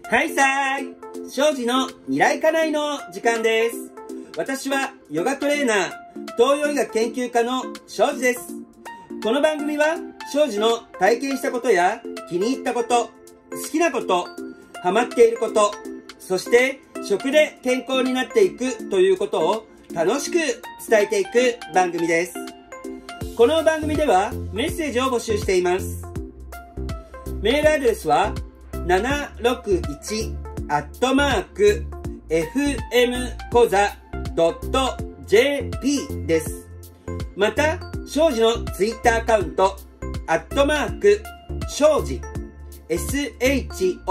はいさーい、庄司の未来家内の時間です。私はヨガトレーナー、東洋医学研究家の庄司です。この番組は庄司の体験したことや気に入ったこと、好きなこと、ハマっていること、そして食で健康になっていくということを楽しく伝えていく番組です。この番組ではメッセージを募集しています。メールアドレスは761-fmkoza.jp です。また、庄司のツイッターアカウント、庄司、SHOJI、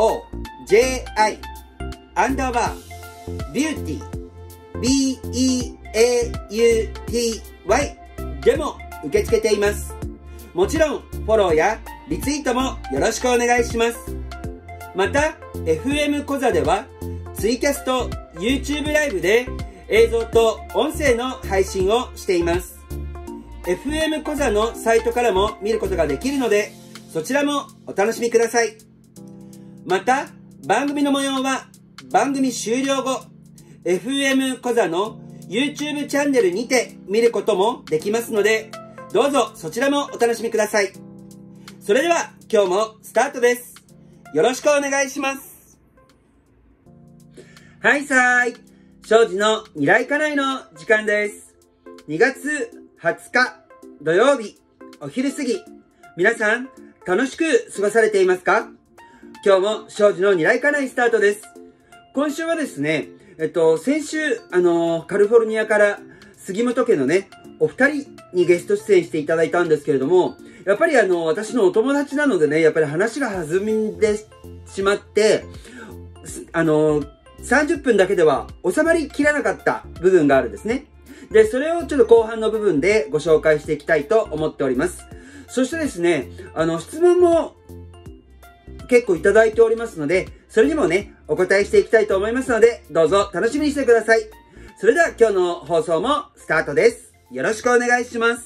ビューティー、BEAUTY でも受け付けています。もちろん、フォローやリツイートもよろしくお願いします。また、FM コザでは、ツイキャスと YouTube ライブで映像と音声の配信をしています。FM コザのサイトからも見ることができるので、そちらもお楽しみください。また、番組の模様は番組終了後、FM コザの YouTube チャンネルにて見ることもできますので、どうぞそちらもお楽しみください。それでは今日もスタートです。よろしくお願いします。はいさーい、庄司の未来家内の時間です。2月20日土曜日お昼過ぎ、皆さん楽しく過ごされていますか？今日も庄司の未来家内スタートです。今週はですね、先週カリフォルニアから杉本家のねお二人にゲスト出演していただいたんですけれども、やっぱり私のお友達なのでね、やっぱり話が弾んでしまって、30分だけでは収まりきらなかった部分があるんですね。で、それをちょっと後半の部分でご紹介していきたいと思っております。そしてですね、質問も結構いただいておりますので、それにもね、お答えしていきたいと思いますので、どうぞ楽しみにしてください。それでは今日の放送もスタートです。よろしくお願いします。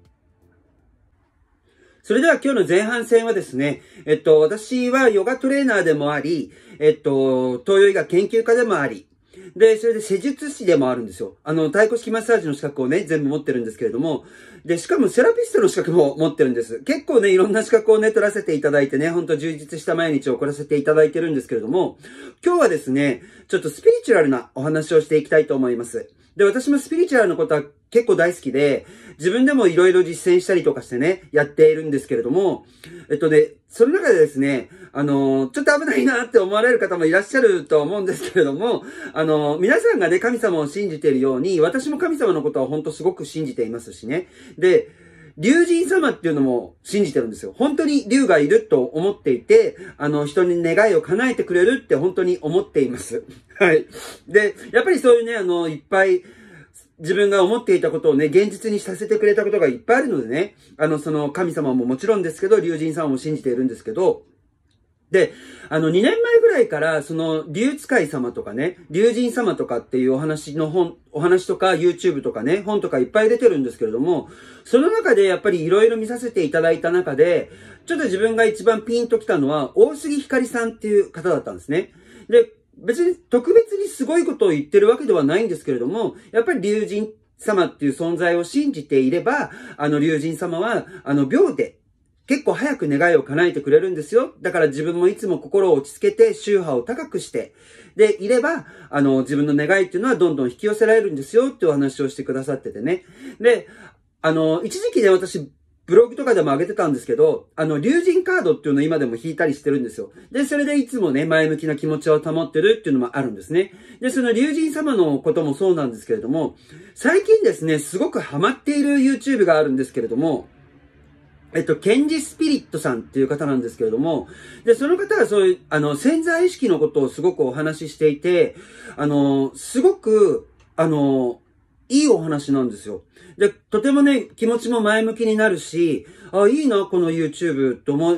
それでは今日の前半戦はですね、私はヨガトレーナーでもあり、東洋医学研究家でもあり、で、それで施術師でもあるんですよ。太鼓式マッサージの資格をね、全部持ってるんですけれども、で、しかもセラピストの資格も持ってるんです。結構ね、いろんな資格をね、取らせていただいてね、ほんと充実した毎日を送らせていただいてるんですけれども、今日はですね、ちょっとスピリチュアルなお話をしていきたいと思います。で、私もスピリチュアルのことは結構大好きで、自分でもいろいろ実践したりとかしてね、やっているんですけれども、その中でですね、ちょっと危ないなって思われる方もいらっしゃると思うんですけれども、皆さんがね、神様を信じているように、私も神様のことは本当すごく信じていますしね。で、龍神様っていうのも信じてるんですよ。本当に龍がいると思っていて、人に願いを叶えてくれるって本当に思っています。はい。で、やっぱりそういうね、いっぱい、自分が思っていたことをね、現実にさせてくれたことがいっぱいあるのでね、その神様ももちろんですけど、龍神様も信じているんですけど、で、2年前ぐらいから、その、龍使い様とかね、龍神様とかっていうお話とか、YouTube とかね、本とかいっぱい出てるんですけれども、その中でやっぱりいろいろ見させていただいた中で、ちょっと自分が一番ピンときたのは、大杉ひかりさんっていう方だったんですね。で、別に特別にすごいことを言ってるわけではないんですけれども、やっぱり龍神様っていう存在を信じていれば、龍神様は、秒で、結構早く願いを叶えてくれるんですよ。だから自分もいつも心を落ち着けて、周波を高くして、で、いれば、自分の願いっていうのはどんどん引き寄せられるんですよっていうお話をしてくださっててね。で、一時期ね、私、ブログとかでも上げてたんですけど、龍神カードっていうのを今でも引いたりしてるんですよ。で、それでいつもね、前向きな気持ちを保ってるっていうのもあるんですね。で、その龍神様のこともそうなんですけれども、最近ですね、すごくハマっている YouTube があるんですけれども、ケンジスピリットさんっていう方なんですけれども、で、その方はそういう、潜在意識のことをすごくお話ししていて、すごく、いいお話なんですよ。で、とてもね、気持ちも前向きになるし、あ、いいな、この YouTube と思って、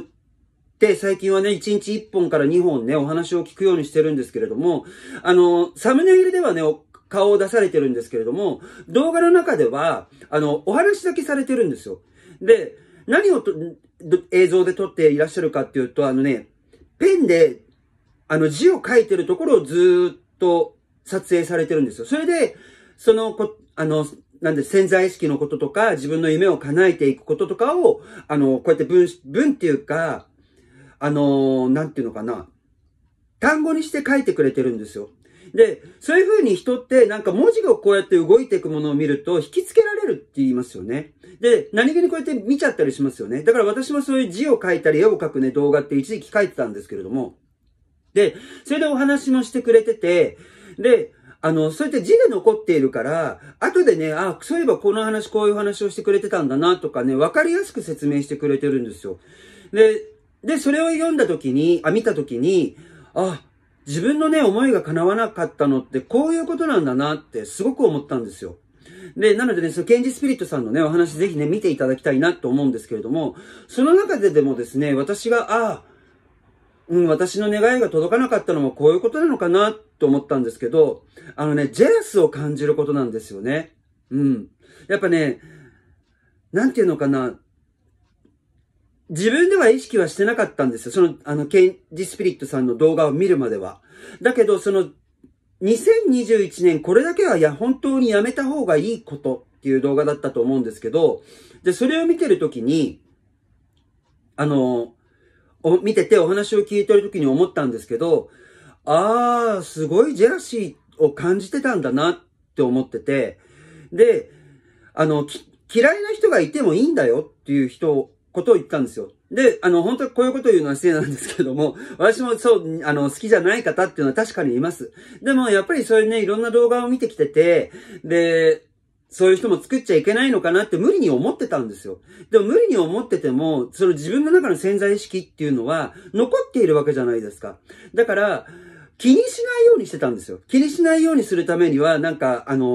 最近はね、1日1本から2本ね、お話を聞くようにしてるんですけれども、サムネイルではね、顔を出されてるんですけれども、動画の中では、お話だけされてるんですよ。で、何を映像で撮っていらっしゃるかっていうと、ペンで字を書いてるところをずーっと撮影されてるんですよ。それで、潜在意識のこととか、自分の夢を叶えていくこととかを、こうやって文っていうか、なんていうのかな、単語にして書いてくれてるんですよ。で、そういう風に人ってなんか文字がこうやって動いていくものを見ると引きつけられるって言いますよね。で、何気にこうやって見ちゃったりしますよね。だから私もそういう字を書いたり絵を描くね、動画って一時期書いてたんですけれども。で、それでお話もしてくれてて、で、そうやって字で残っているから、後でね、そういえばこういう話をしてくれてたんだなとかね、わかりやすく説明してくれてるんですよ。で、それを見た時に、自分のね、思いが叶わなかったのってこういうことなんだなってすごく思ったんですよ。で、なのでね、ケンジスピリットさんのね、お話ぜひね、見ていただきたいなと思うんですけれども、その中でもですね、私が、私の願いが届かなかったのもこういうことなのかなと思ったんですけど、ジェラスを感じることなんですよね。やっぱね、なんていうのかな、自分では意識はしてなかったんですよ。ケンジスピリットさんの動画を見るまでは。だけど、2021年これだけは本当にやめた方がいいことっていう動画だったと思うんですけど、で、それを見てるときに、見ててお話を聞いてるときに思ったんですけど、すごいジェラシーを感じてたんだなって思ってて、で、嫌いな人がいてもいいんだよっていうことを言ったんですよ。で、本当にこういうことを言うのは失礼なんですけども、私も好きじゃない方っていうのは確かにいます。でも、やっぱりそういうね、いろんな動画を見てきてて、で、そういう人も作っちゃいけないのかなって無理に思ってたんですよ。でも無理に思ってても、自分の中の潜在意識っていうのは残っているわけじゃないですか。だから、気にしないようにしてたんですよ。気にしないようにするためには、なん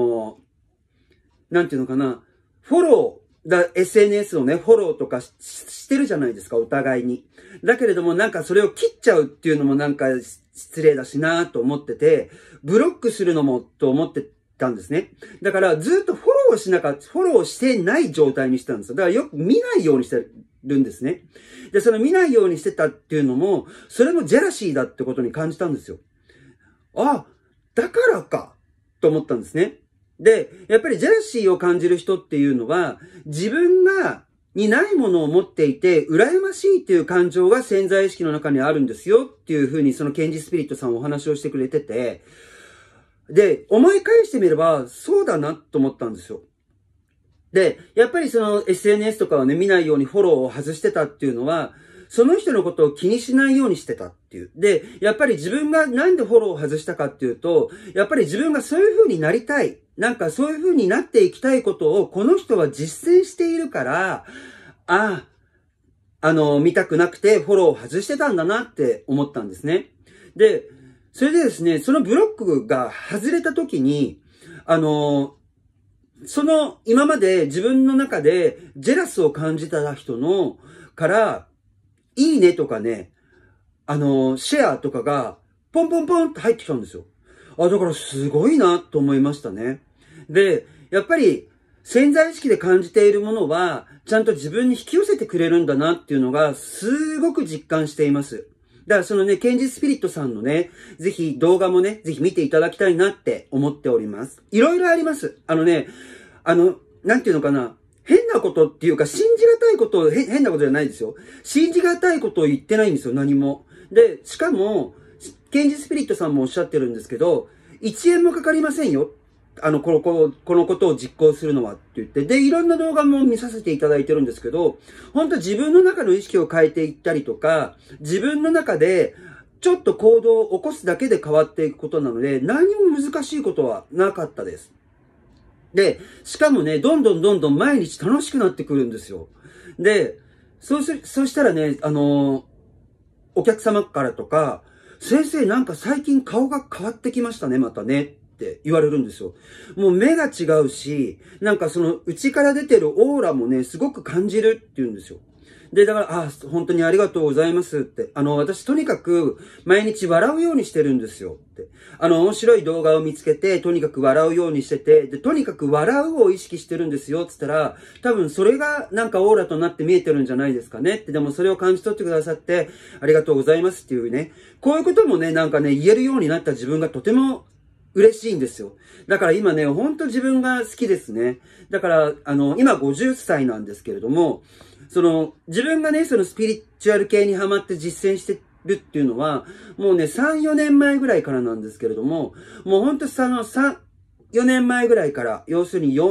ていうのかな、SNS をね、フォローとかしてるじゃないですか、お互いに。だけれども、なんかそれを切っちゃうっていうのもなんか失礼だしなと思ってて、ブロックするのもと思ってたんですね。だからずっとフォローしてない状態にしてたんですよ。だからよく見ないようにしてるんですね。で、その見ないようにしてたっていうのも、それもジェラシーだってことに感じたんですよ。だからか、と思ったんですね。で、やっぱりジェラシーを感じる人っていうのは、自分にないものを持っていて、羨ましいっていう感情が潜在意識の中にあるんですよっていうふうに、ケンジスピリットさんお話をしてくれてて、で、思い返してみれば、そうだなと思ったんですよ。で、やっぱりSNS とかをね、見ないようにフォローを外してたっていうのは、その人のことを気にしないようにしてたっていう。で、やっぱり自分がなんでフォローを外したかっていうと、やっぱり自分がそういう風になりたい。なんかそういう風になっていきたいことをこの人は実践しているから、見たくなくてフォローを外してたんだなって思ったんですね。で、それでですね、そのブロックが外れた時に、今まで自分の中でジェラスを感じた人から、いいねとかね、シェアとかが、ポンポンポンって入ってきたんですよ。だからすごいなと思いましたね。で、やっぱり潜在意識で感じているものは、ちゃんと自分に引き寄せてくれるんだなっていうのが、すごく実感しています。だからケンジスピリットさんのね、ぜひ動画もね、ぜひ見ていただきたいなって思っております。いろいろあります。なんていうのかな。変なことっていうか、信じがたいことを、変なことじゃないですよ。信じがたいことを言ってないんですよ、何も。で、しかも、ケンジスピリットさんもおっしゃってるんですけど、1円もかかりませんよ。このことを実行するのはって言って。で、いろんな動画も見させていただいてるんですけど、本当自分の中の意識を変えていったりとか、自分の中で、ちょっと行動を起こすだけで変わっていくことなので、何も難しいことはなかったです。で、しかもね、どんどん毎日楽しくなってくるんですよ。で、そうしたらね、お客様からとか、先生なんか最近顔が変わってきましたね、またねって言われるんですよ。もう目が違うし、なんか内から出てるオーラもね、すごく感じるって言うんですよ。で、だから、本当にありがとうございますって。私とにかく毎日笑うようにしてるんですよって。 面白い動画を見つけて、とにかく笑うようにしてて、で、とにかく笑うを意識してるんですよ、つったら、多分それがなんかオーラとなって見えてるんじゃないですかねって、でもそれを感じ取ってくださって、ありがとうございますっていうね、こういうこともね、なんかね、言えるようになった自分がとても嬉しいんですよ。だから今ね、ほんと自分が好きですね。だから、今50歳なんですけれども、自分がね、そのスピリチュアル系にハマって実践してるっていうのは、もうね、3、4年前ぐらいからなんですけれども、もうほんと3、4年前ぐらいから、要するに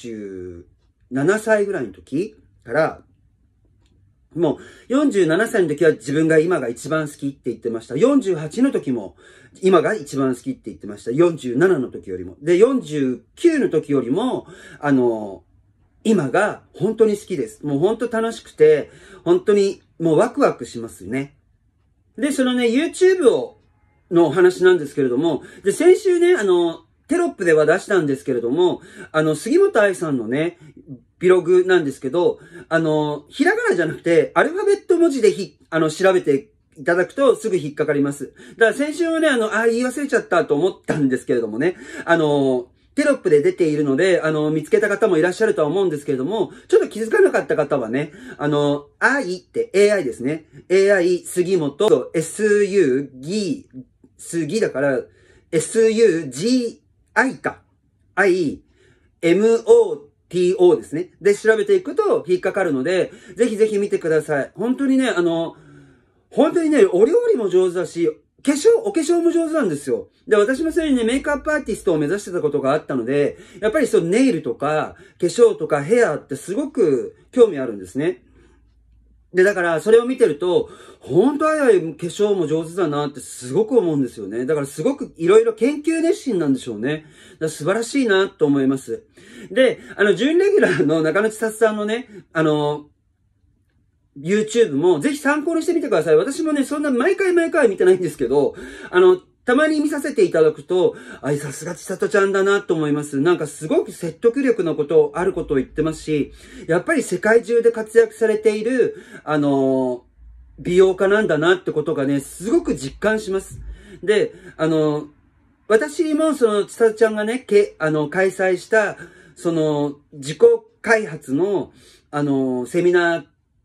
47歳ぐらいの時から、もう47歳の時は自分が今が一番好きって言ってました。48の時も今が一番好きって言ってました。47の時よりも。で、49の時よりも、今が本当に好きです。もう本当楽しくて、本当にもうワクワクしますね。で、そのね、YouTube のお話なんですけれども、で、先週ね、テロップでは出したんですけれども、杉本愛さんのね、ブログなんですけど、ひらがなじゃなくて、アルファベット文字で調べていただくとすぐ引っかかります。だから先週はね、言い忘れちゃったと思ったんですけれどもね、テロップで出ているので、見つけた方もいらっしゃるとは思うんですけれども、ちょっと気づかなかった方はね、愛って AI ですね。AI 杉本、SU、杉だから、SUGI か。I、MOTO ですね。で、調べていくと引っかかるので、ぜひぜひ見てください。本当にね、本当にね、お料理も上手だし、お化粧も上手なんですよ。で、私もそれにね、メイクアップアーティストを目指してたことがあったので、やっぱりネイルとか、化粧とかヘアってすごく興味あるんですね。で、だから、それを見てると、本当は化粧も上手だなってすごく思うんですよね。だからすごくいろいろ研究熱心なんでしょうね。だから素晴らしいなと思います。で、準レギュラーの中野千里さんのね、YouTube もぜひ参考にしてみてください。私もね、そんな毎回見てないんですけど、たまに見させていただくと、さすが千里ちゃんだなと思います。なんかすごく説得力のあることを言ってますし、やっぱり世界中で活躍されている、美容家なんだなってことがね、すごく実感します。で、私も千里ちゃんがね、開催した、自己開発の、セミナー、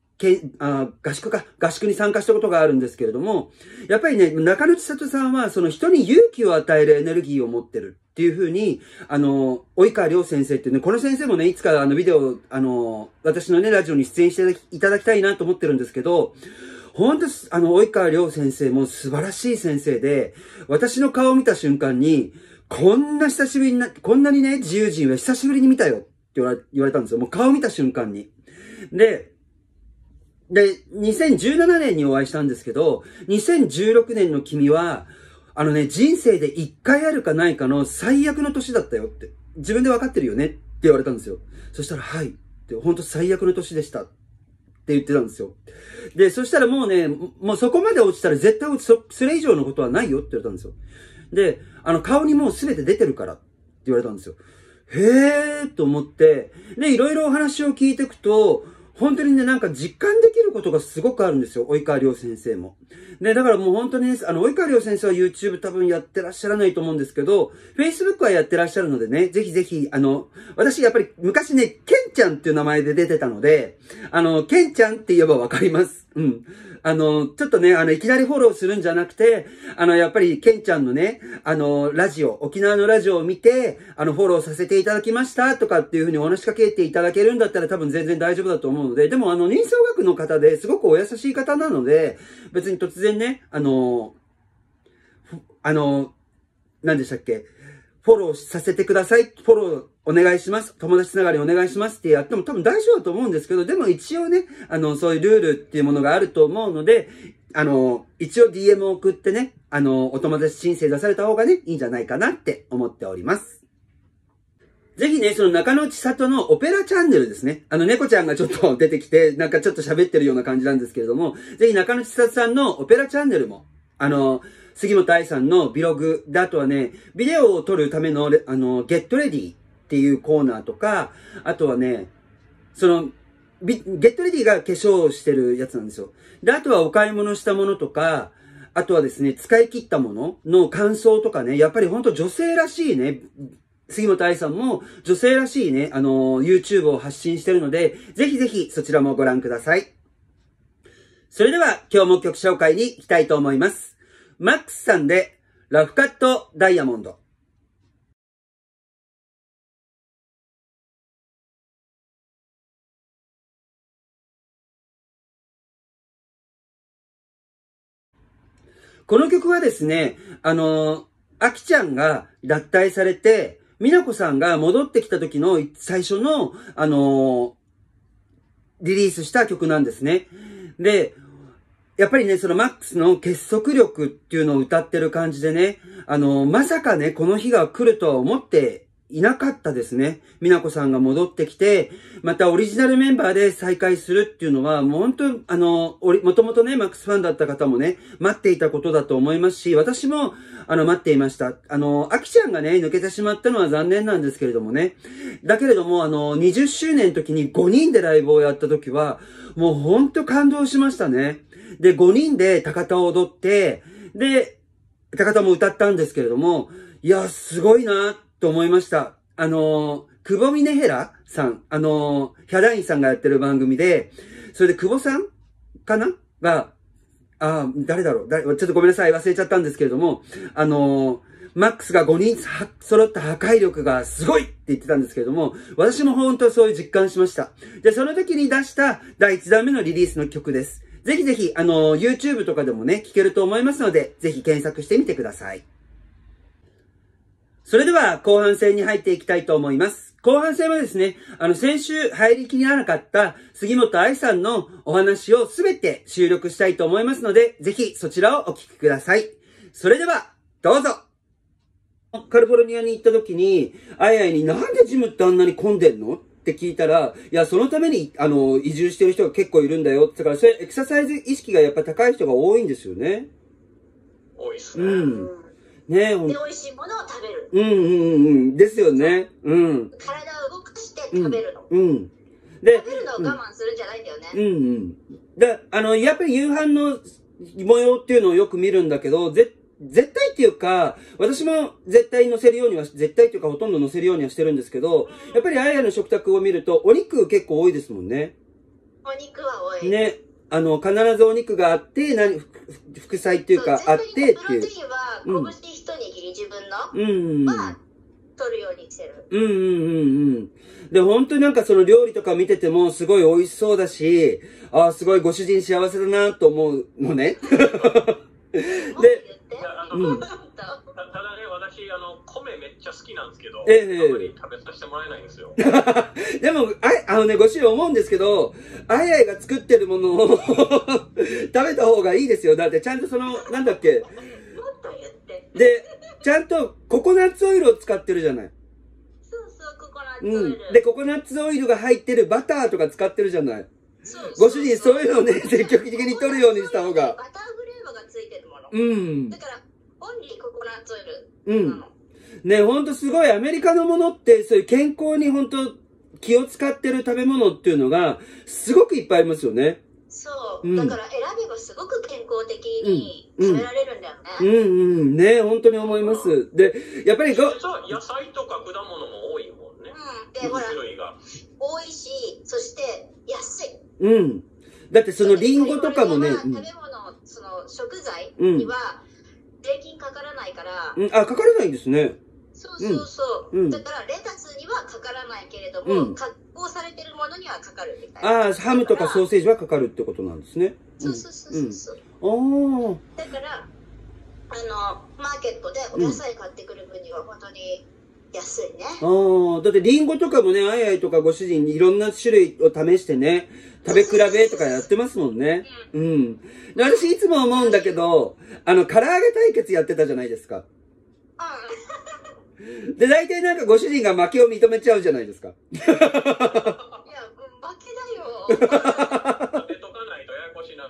合宿に参加したことがあるんですけれども、やっぱりね、中野千里さんは、人に勇気を与えるエネルギーを持ってるっていうふうに、及川亮先生っていうね、この先生もね、いつかビデオ、私のね、ラジオに出演していただきたいなと思ってるんですけど、本当及川亮先生も素晴らしい先生で、私の顔を見た瞬間に、こんなにね、自由人は久しぶりに見たよって言われたんですよ。もう顔を見た瞬間に。で、2017年にお会いしたんですけど、2016年の君は、人生で1回あるかないかの最悪の年だったよって。自分で分かってるよねって言われたんですよ。そしたら、はい。って、本当最悪の年でした。って言ってたんですよ。で、そしたらもうね、もうそこまで落ちたら絶対それ以上のことはないよって言われたんですよ。で、顔にもう全て出てるからって言われたんですよ。へーと思って、で、いろいろお話を聞いていくと、本当にね、なんか実感できることがすごくあるんですよ。及川亮先生も。で、だからもう本当にね、及川亮先生は YouTube 多分やってらっしゃらないと思うんですけど、Facebook はやってらっしゃるのでね、ぜひぜひ、私やっぱり昔ね、ケンちゃんっていう名前で出てたので、ケンちゃんって言えばわかります。うん。ちょっとね、いきなりフォローするんじゃなくて、やっぱり、ケンちゃんのね、沖縄のラジオを見て、フォローさせていただきましたとかっていうふうにお話しかけていただけるんだったら多分全然大丈夫だと思うので、でも人相学の方ですごくお優しい方なので、別に突然ね、何でしたっけ、フォローさせてください。フォローお願いします。友達つながりお願いしますってやっても多分大丈夫だと思うんですけど、でも一応ね、そういうルールっていうものがあると思うので、一応 DM を送ってね、お友達申請出された方がね、いいんじゃないかなって思っております。ぜひね、中野千里のオペラチャンネルですね。猫ちゃんがちょっと出てきて、なんかちょっと喋ってるような感じなんですけれども、ぜひ中野千里さんのオペラチャンネルも、杉本愛さんのブログで、あとはね、ビデオを撮るための、ゲットレディっていうコーナーとか、あとはね、ゲットレディが化粧をしてるやつなんですよ。で、あとはお買い物したものとか、 あとはですね、使い切ったものの感想とかね、やっぱりほんと女性らしいね、杉本愛さんも女性らしいね、YouTube を発信してるので、ぜひぜひそちらもご覧ください。それでは今日も曲紹介に行きたいと思います。マックスさんでラフカットダイヤモンド。この曲はですね、あきちゃんが脱退されて、美奈子さんが戻ってきた時の最初の、リリースした曲なんですね。で、やっぱりね、そのマックスの結束力っていうのを歌ってる感じでね、まさかね、この日が来るとは思っていなかったですね。美奈子さんが戻ってきて、またオリジナルメンバーで再会するっていうのは、もう本当、もともとね、マックスファンだった方もね、待っていたことだと思いますし、私も、待っていました。あきちゃんがね、抜けてしまったのは残念なんですけれどもね。だけれども、20周年の時に5人でライブをやった時は、もう本当感動しましたね。で、5人で高田を踊って、で、高田も歌ったんですけれども、いや、すごいなと思いました。久保峰ヘさん、ヒャダインさんがやってる番組で、それで久保さんかなが、誰だろうちょっとごめんなさい、忘れちゃったんですけれども、マックスが5人揃った破壊力がすごいって言ってたんですけれども、私も本当そういう実感しました。で、その時に出した第1弾目のリリースの曲です。ぜひぜひ、YouTube とかでもね、聴けると思いますので、ぜひ検索してみてください。それでは、後半戦に入っていきたいと思います。後半戦はですね、先週入りきらなかった杉本愛さんのお話をすべて収録したいと思いますので、ぜひそちらをお聞きください。それでは、どうぞ。カリフォルニアに行った時に、あいあいになんでジムってあんなに混んでんのって聞いたら、いや、そのために、移住してる人が結構いるんだよって言ったから、それエクササイズ意識がやっぱ高い人が多いんですよね。 多いっすね。 ね、 で、美味しいものを食べる。 ですよね。 体を動かして食べるの。 で、食べるのを我慢するんじゃないんだよね。 で、やっぱり夕飯の模様っていうのをよく見るんだけど、絶対っていうか、私も絶対載せるようには、絶対っていうかほとんど載せるようにはしてるんですけど、やっぱりあやの食卓を見ると、お肉結構多いですもんね。 お肉は多い。 ね。必ずお肉があって、副菜っていうか、あってっていう。 プロテインは、拳一握り自分の、は、取るようにしてる。 で、本当になんかその料理とか見てても、すごい美味しそうだし、すごいご主人幸せだなと思うのね。で、 ただね、私、米めっちゃ好きなんですけど、あんまり食べさせてもらえないんですよ。 でも、ご主人思うんですけど、あいあいが作ってるものを食べた方がいいですよ。だってちゃんとなんだっけ。 もっと言って。 で、ちゃんとココナッツオイルを使ってるじゃない。 そうそう、ココナッツオイル。 で、ココナッツオイルが入ってるバターとか使ってるじゃない。ご主人、そういうのをね、積極的に取るようにした方が。 バターフレーバーがついてるもの。だから、オンリーココナッツオイルなの。 ね、ほんとすごいアメリカのものって、そういう健康にほんと気を使ってる食べ物っていうのが、すごくいっぱいありますよね。 そう。だから選べばすごく健康的に食べられるんだよね。ね、本当に思います。で、やっぱり野菜とか果物も多いもんね。で、ほら、多いし、そして安い。 だってそのリンゴとかもね。 食べ物、その食材には税金かからないから。 かからないんですね。 そう。だからレタスにはかからないけれども、加工されてるものにはかかるみたいな。 ハムとかソーセージはかかるってことなんですね。 そう。だから、マーケットでお野菜買ってくる分には本当に安いね。 だってリンゴとかもね、あいあいとかご主人にいろんな種類を試してね、食べ比べとかやってますもんね。で、私いつも思うんだけど、唐揚げ対決やってたじゃないですか。で、大体なんかご主人が負けを認めちゃうじゃないですか。 いや、負けだよ。食べとかないとややこしいなって。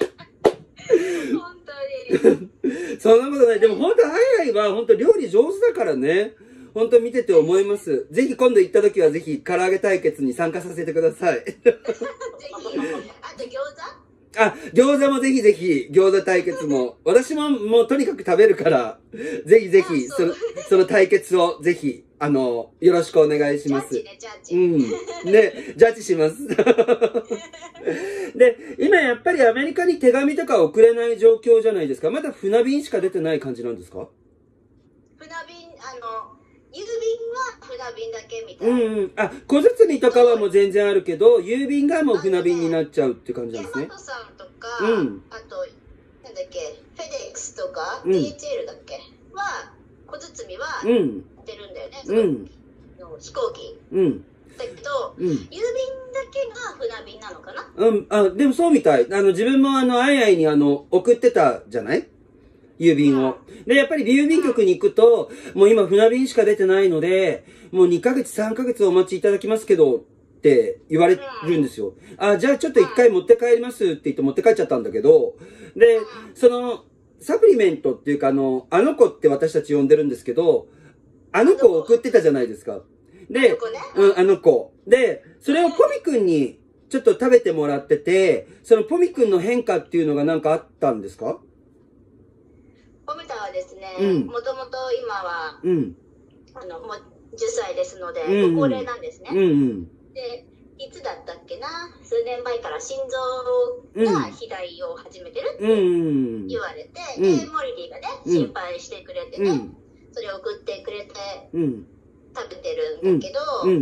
本当に。そんなことない。でも本当、あいあいは本当料理上手だからね。本当見てて思います。ぜひ今度行った時はぜひ唐揚げ対決に参加させてください。ぜひ。 あと餃子？ あ、餃子もぜひぜひ、餃子対決も。私ももうとにかく食べるから、ぜひぜひ、その対決をぜひ、よろしくお願いします。 ジャッジね、ジャッジ。 うん。ね、ジャッジします。で、今やっぱりアメリカに手紙とか送れない状況じゃないですか。まだ船便しか出てない感じなんですか？ 船便、郵便は船便だけみたいな。 うんうん。あ、小包とかはもう全然あるけど、郵便がもう船便になっちゃうって感じなんですね。 ヤマトさんとか、 うん、 あと、なんだっけ、フェデックスとか、 うん、 DHL だっけは、小包は出るんだよね、 うん、 の飛行機。 うん。 だけど、郵便だけが船便なのかな？ うん、あ、でもそうみたい。自分もあいあいに送ってたじゃない郵便を。で、やっぱり郵便局に行くと、もう今船便しか出てないので、もう2ヶ月3ヶ月お待ちいただきますけど、って言われるんですよ。あ、じゃあちょっと一回持って帰りますって言って持って帰っちゃったんだけど、で、サプリメントっていうかあの子って私たち呼んでるんですけど、あの子を送ってたじゃないですか。で、あの子。で、それをポミ君にちょっと食べてもらってて、そのポミ君の変化っていうのがなんかあったんですか？ ポミタはですね、もともと今は、もう10歳ですので、ご高齢なんですね。で、いつだったっけな、数年前から心臓が肥大を始めてるって言われて、で、モリリーがね、心配してくれてね、それを送ってくれて、食べてるんだけど、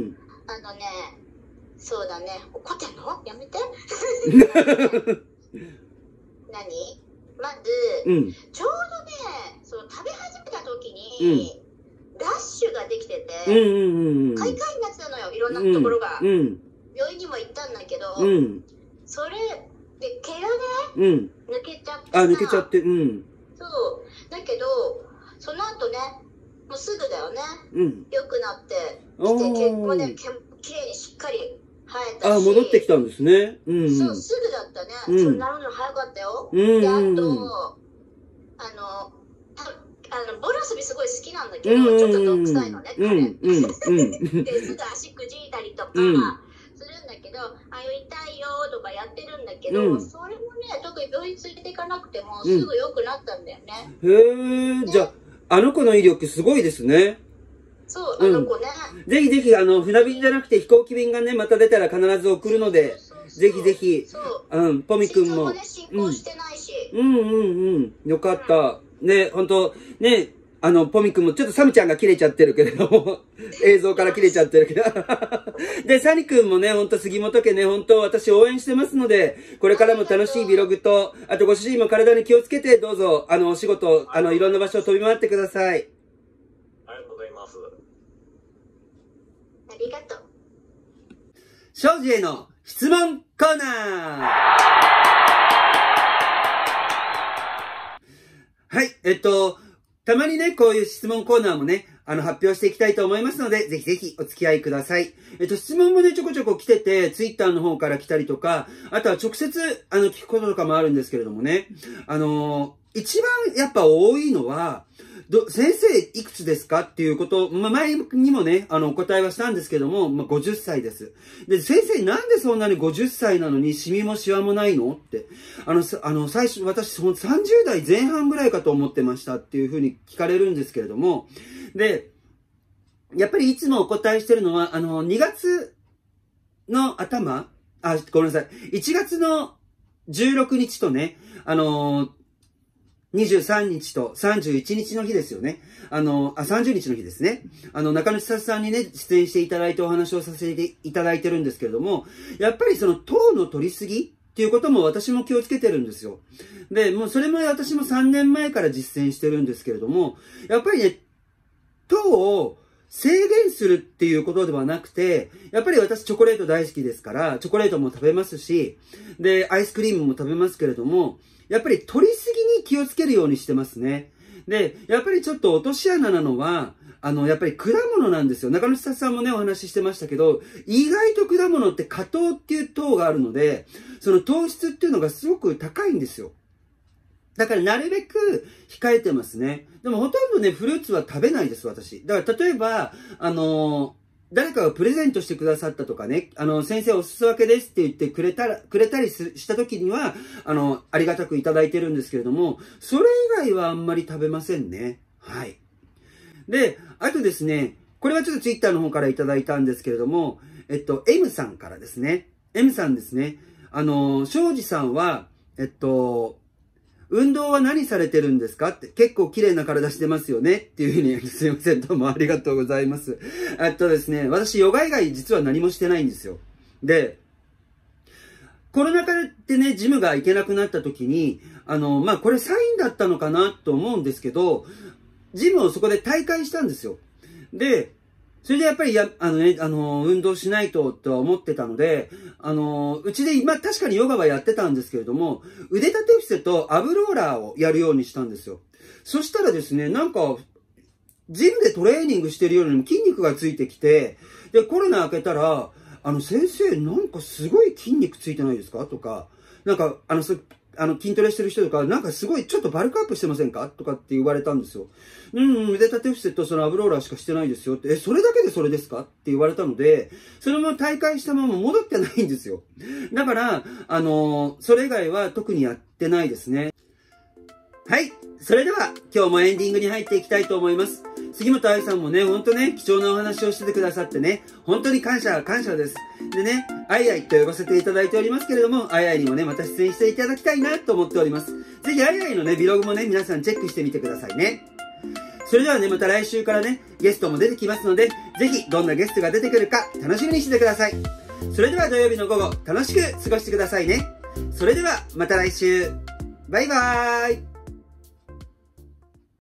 そうだね、怒ってんの？やめて。何？まず、ちょうどね、食べ始めた時に、ラッシュができてて、快快になってたのよ、いろんなところが。病院にも行ったんだけど、それで毛がね、抜けちゃって。 あ、抜けちゃって、 そう。だけど、その後ね、もうすぐだよね、良くなってきて、毛もね、きれいにしっかり生えたし。 あ、戻ってきたんですね。 そう、すぐだったね。それなるの早かったよ。で、あと、ボール遊びすごい好きなんだけど、ちょっとどっくさいのね、彼。で、すぐ足くじいたりとかするんだけど、あ、痛いよとかやってるんだけど、それもね、特に病院連れていかなくてもすぐ良くなったんだよね。 へえ、じゃあ、あの子の威力すごいですね。 そう、あの子ね。 ぜひぜひ、船便じゃなくて飛行機便がね、また出たら必ず送るので、ぜひぜひ、ポミ君も。 進行してないし。 よかった。ね、ほんと、ね、ポミ君もちょっとサムちゃんが切れちゃってるけれども、映像から切れちゃってるけど。で、サニ君もね、ほんと杉本家ね、ほんと私応援してますので、これからも楽しいビログと、あとご主人も体に気をつけて、どうぞ、お仕事、いろんな場所を飛び回ってください。 ありがとうございます。ありがとう。 庄司への質問コーナー。はい、たまにね、こういう質問コーナーもね、発表していきたいと思いますので、ぜひぜひお付き合いください。質問もね、ちょこちょこ来てて、ツイッターの方から来たりとか、あとは直接、聞くこととかもあるんですけれどもね、一番やっぱ多いのは、先生いくつですかっていうこと、前にもね、お答えはしたんですけども、50歳です。で、先生なんでそんなに50歳なのにシミもシワもないのって。最初、私、30代前半ぐらいかと思ってましたっていうふうに聞かれるんですけれども、で、やっぱりいつもお答えしてるのは、2月の頭、ごめんなさい、1月の16日とね、23日と31日の日ですよね。30日の日ですね。中野千里さんにね、出演していただいてお話をさせていただいてるんですけれども、やっぱりその糖の取りすぎっていうことも私も気をつけてるんですよ。で、もうそれも私も3年前から実践してるんですけれども、やっぱりね、糖を制限するっていうことではなくて、やっぱり私チョコレート大好きですから、チョコレートも食べますし、で、アイスクリームも食べますけれども、やっぱり取りすぎに気をつけるようにしてますね。で、やっぱりちょっと落とし穴なのは、やっぱり果物なんですよ。中野千里さんもね、お話ししてましたけど、意外と果物って果糖っていう糖があるので、その糖質っていうのがすごく高いんですよ。だからなるべく控えてますね。でもほとんどね、フルーツは食べないです、私。だから例えば、 誰かがプレゼントしてくださったとかね、先生おすす分けですって言ってくれたりした時には、ありがたくいただいてるんですけれども、それ以外はあんまり食べませんね。はい。で、あとですね、これはちょっとツイッターの方からいただいたんですけれども、M さんからですね。M さんですね。庄司さんは、運動は何されてるんですかって、結構綺麗な体してますよねっていうふうに、すいません、どうもありがとうございます。ですね、私、ヨガ以外実は何もしてないんですよ。で、コロナ禍でね、ジムが行けなくなった時に、これサインだったのかなと思うんですけど、ジムをそこで退会したんですよ。で、それでやっぱり運動しないとは思ってたので、うちで確かにヨガはやってたんですけれども、腕立て伏せとアブローラーをやるようにしたんですよ。そしたらですね、なんか、ジムでトレーニングしてるようにも筋肉がついてきて、で、コロナ明けたら、先生、なんかすごい筋肉ついてないですかとか、なんか、筋トレしてる人とか、なんかすごいちょっとバルクアップしてませんかとかって言われたんですよ。腕立て伏せとそのアブローラーしかしてないですよって、それだけでそれですかって言われたので、そのまま大会したまま戻ってないんですよ。だから、それ以外は特にやってないですね。はい。それでは、今日もエンディングに入っていきたいと思います。杉本愛さんもね、ほんとね、貴重なお話をしててくださってね、本当に感謝です。でね、あいあいと呼ばせていただいておりますけれども、あいあいにもね、また出演していただきたいなと思っております。ぜひあいあいのね、ビログもね、皆さんチェックしてみてくださいね。それではね、また来週からね、ゲストも出てきますので、ぜひどんなゲストが出てくるか楽しみにしててください。それでは土曜日の午後、楽しく過ごしてくださいね。それでは、また来週。バイバーイ。